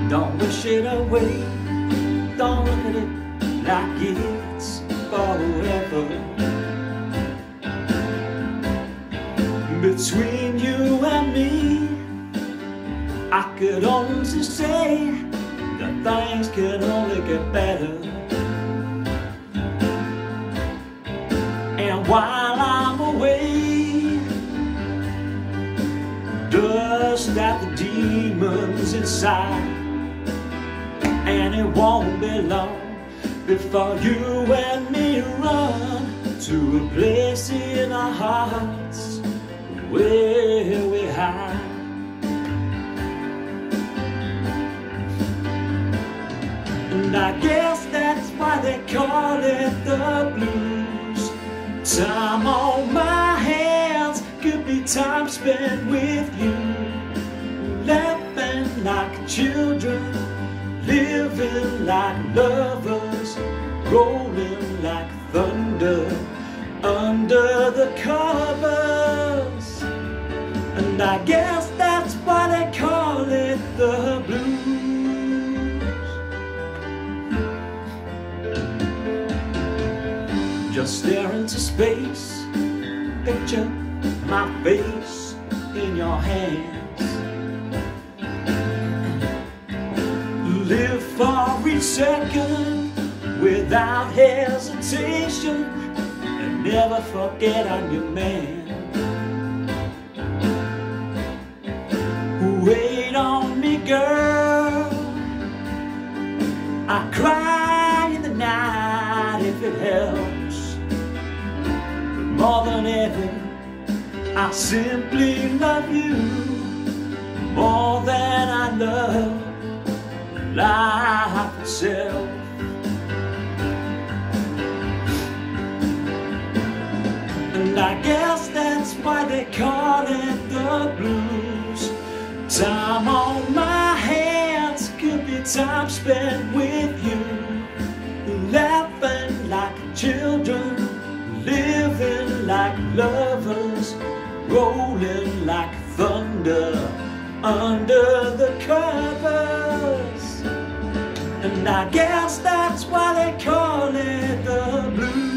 Don't wish it away, don't look at it like it's forever. Between you and me, I could honestly say that things can only get better. And while I'm away, dust at the demons inside. And it won't be long before you and me run to a place in our hearts where we hide. And I guess that's why they call it the blues. Time on my hands could be time spent with you, laughing like children, living like lovers, rolling like thunder under the covers. And I guess that's why they call it the blues. Just stare into space, picture my face in your hands. Live for each second without hesitation, and never forget I'm your man. Wait on me, girl, I cry in the night if it helps. But more than ever, I simply love you more than I love life itself. And I guess that's why they call it the blues. Time on my hands could be time spent with you, laughing like children, living like lovers, rolling like thunder under the covers. And I guess that's why they call it the blues.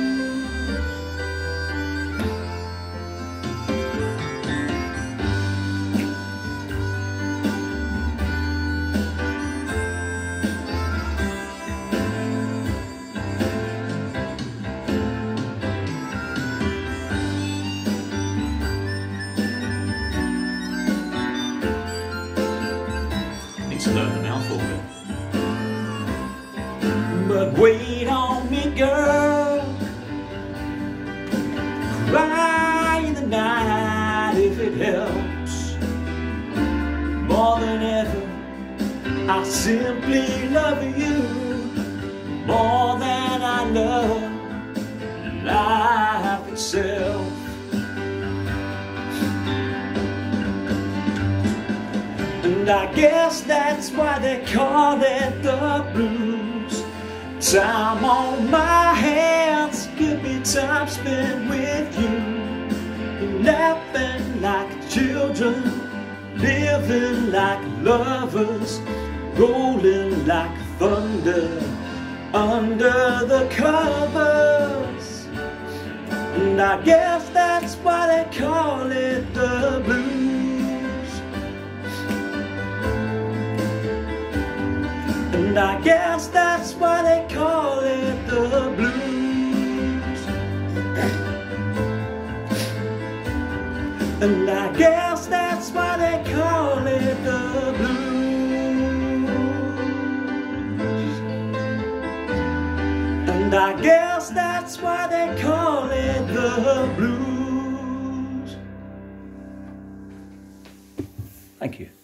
To learn the alphabet. But wait on me, girl, cry in the night if it helps. More than ever, I simply love you more than I love life itself. And I guess that's why they call it the blues. Time on my hands could be time spent with you, laughing like children, living like lovers, rolling like thunder under the covers. And I guess that's why they call it the blues. And I guess that's why they call it the blues. And I guess that's why they call it the blues. And I guess that's why they call it the blues. Thank you.